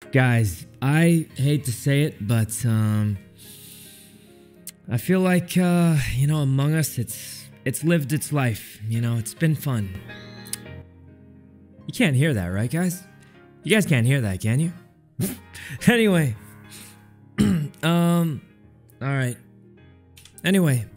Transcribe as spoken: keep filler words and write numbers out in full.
Guys, I hate to say it, but um, I feel like uh, you know, Among Us, it's it's lived its life. You know, it's been fun. You can't hear that, right, guys? You guys can't hear that, can you? Anyway, um, all right. Anyway.